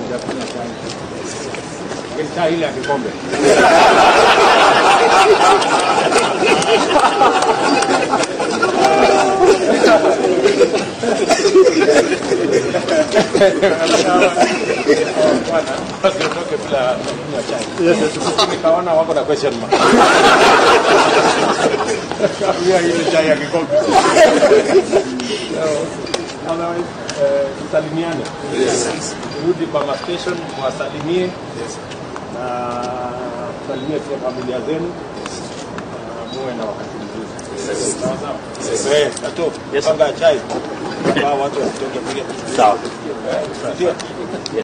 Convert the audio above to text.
hamjakunywa chai. Lakini chai ile ya kikombe. Msiondoke bila kunywa chai. Nikaona wako na question mark. Kama ile chai ya kikombe. Otherwise, tusalimiane. Yes. Rudi kwa station wasalimie. Yes. Na salimie pia familia zenu. Yes. Muwe na wakati mzuri. Yes. Sawa sawa. Yes. Tato, yes. Panga chai. Kwa watu wasitoke pia. Sawa. Ndio.